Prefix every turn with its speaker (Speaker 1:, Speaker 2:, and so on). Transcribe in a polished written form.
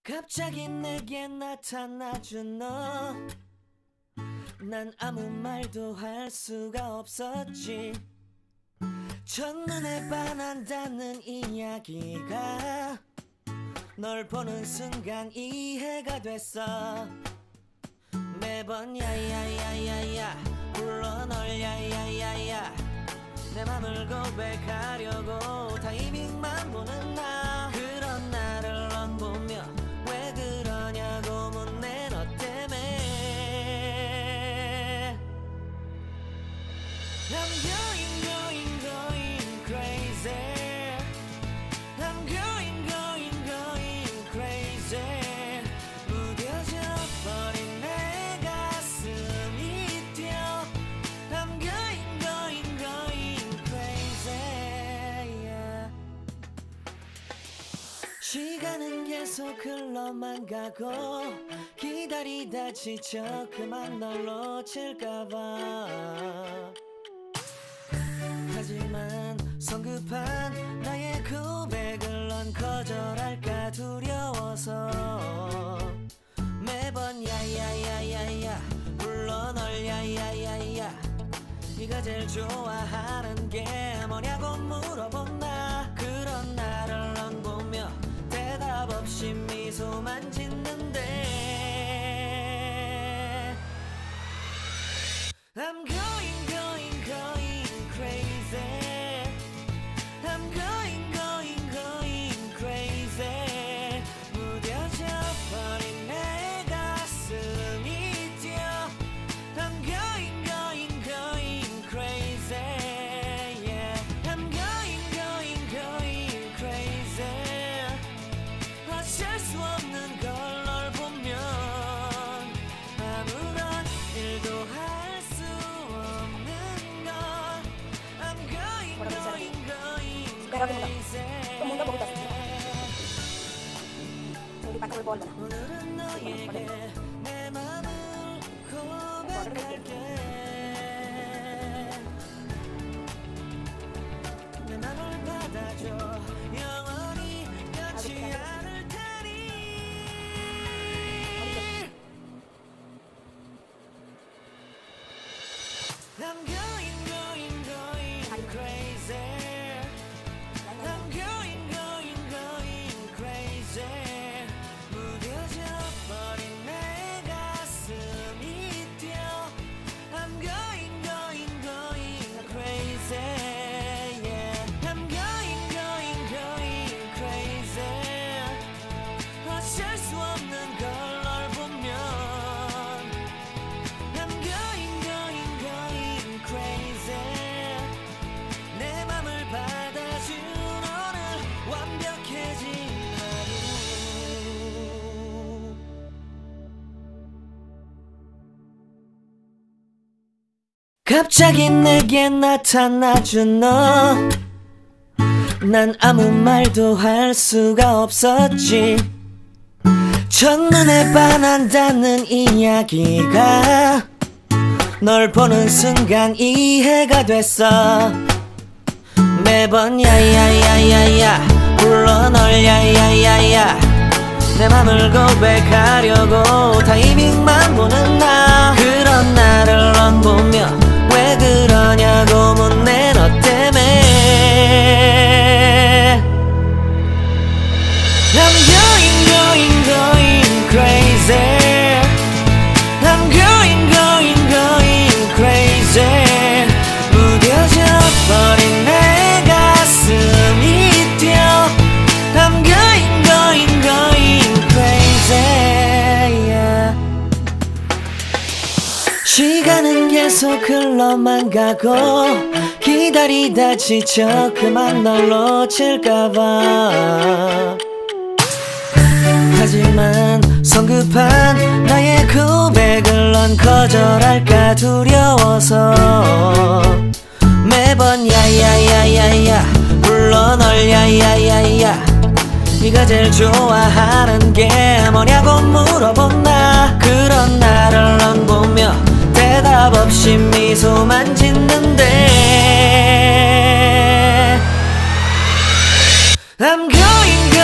Speaker 1: 갑자기 내게 나타나준 너, 난 아무 말도 할 수가 없었지. 첫눈에 반한다는 이야기가 널 보는 순간 이해가 됐어. 매번 야야야야야 불러 널 야야야야, 내 맘을 고백하려고 타이밍만 보는 나. 그런 나를 넌 보며 왜 그러냐고 묻네. 너 때문에 I'm going crazy. I'm going crazy. 무뎌져 버린 내 가슴이 뛰어. I'm going crazy, yeah. 시간은 계속 흘러만 가고 기다리다 지쳐 그만 널 놓칠까봐. 하지만 성급한 나의 고백을 넌 거절할까 두려워서 매번 야야야야야 불러 널 야야야야. 네가 제일 좋아하는 게 뭐냐고 물어본 나. 그런 나를 넌 보며 대답 없이 미소만 짓는데 I'm going crazy. I'm going crazy. 무뎌져 버린 내 가슴이 뛰어. I'm going crazy, yeah. I'm going crazy. 어쩔 수 없는 걸 널 보면 아무런 일도 할 수 없는 걸. I'm going crazy. 오늘은 너에게 내 맘을 고백할게. 내 맘을 받아줘. 영원히 변치 않을 테니. I'm going crazy. I'm going crazy. 무뎌져 버린 내 가슴이 뛰어. I'm going crazy, yeah. I'm going crazy. 어쩔 수 없는 걸 널 보면 I'm going crazy. 내 맘을 받아준 오늘 완벽해진 하루. 갑자기 내게 나타나준 너, 난 아무 말도 할 수가 없었지. 첫눈에 반한다는 이야기가 널 보는 순간 이해가 됐어. 매번 야야야야야 불러 널 야야야야, 내 맘을 고백하려고 타이밍만 보는 나. 그런 나를 넌 보며 왜 그러냐고 묻네. 너 때문에 I'm going crazy. I'm going crazy. 무뎌져 버린 내 가슴이 뛰어. I'm going crazy, yeah. 시간은 계속 흘러만 가고 기다리다 지쳐 그만 널 놓칠까봐. 하지만 성급한 나의 고백을 넌 거절할까 두려워서 매번 야야야야야 불러 널 야야야야. 네가 제일 좋아하는 게 뭐냐고 물어본 나. 그런 나를 넌 보며 대답 없이 미소만 짓는데 I'm going